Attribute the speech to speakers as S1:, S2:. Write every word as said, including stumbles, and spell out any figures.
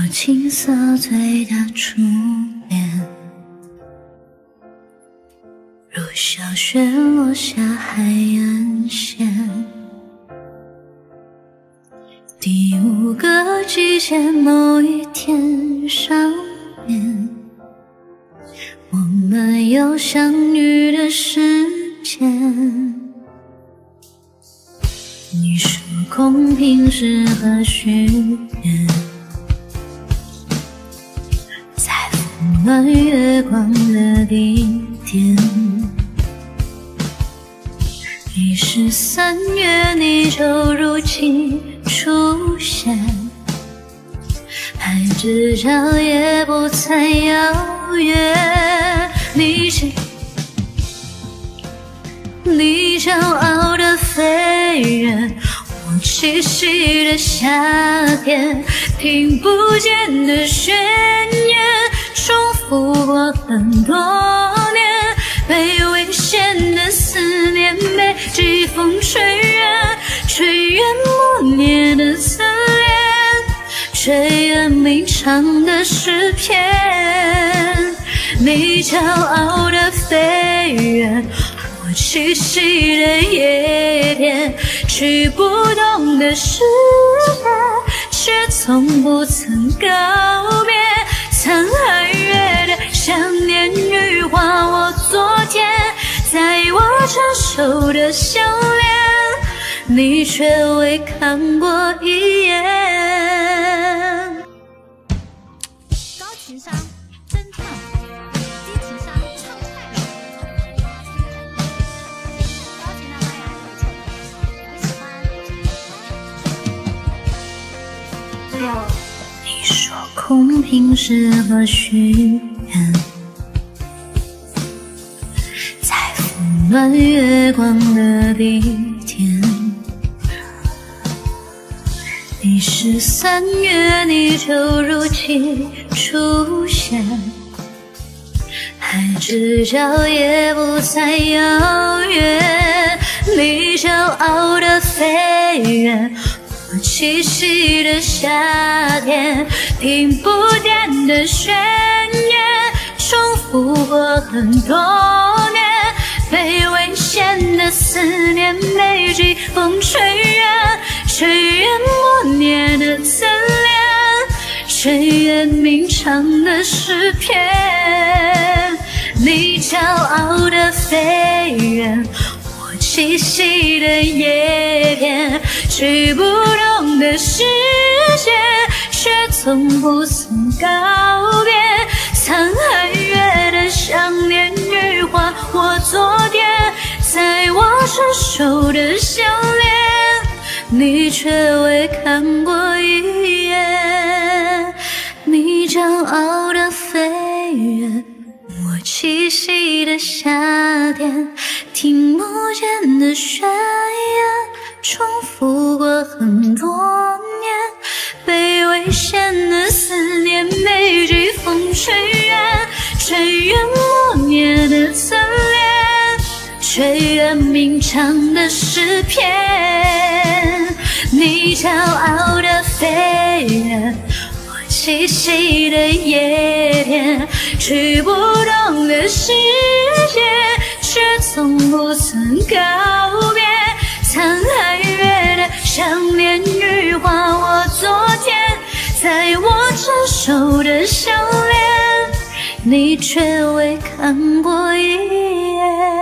S1: 青涩最大初恋，如小雪落下海岸线。第五个季节某一天上面，我们有相遇的时间。你说公平适合许愿，在温暖月光的地点。于是三月你就如期出现，海之角也不再遥远。你是你骄傲的飞跃，我栖息的夏天，听不见的宣言，重复过很多年，被危险的思念被季风吹远，吹远默念的自恋，吹远鸣唱的诗篇。你骄傲的飞跃，我栖息的夜店，去不动的世界，却从不曾告别。沧海月的想念羽化我昨天，在我成熟的笑脸，你却未看过一眼。
S2: 高情商真唱，低情商唱太高情的妈呀，我喜欢。
S1: 你说空瓶适合许愿，在温暖月光的地点。你是三月，你就如期出现，海之角也不再遥远。你骄傲的飞跃，我栖息的夏天，听不见的宣言，重复过很多年，被危险的思念被季风吹远，吹远默念的自恋，吹远鸣唱的诗篇。你骄傲的飞跃，我栖息的叶片，去不动的世界，却从不曾告别。沧海月的想念羽化我昨天，在我成熟的笑脸，你却未看过一眼。你骄傲的飞跃，我栖息的夏天，听不见的宣言，重复过很多年，被危险的思念被季风吹远，吹远默念的自恋，吹远鸣唱的诗篇。你骄傲的飞跃，我栖息的夜店，去不动的世界，却从不曾告别。沧海月的想念羽化我昨天，在我成熟的笑脸，你却未看过一眼。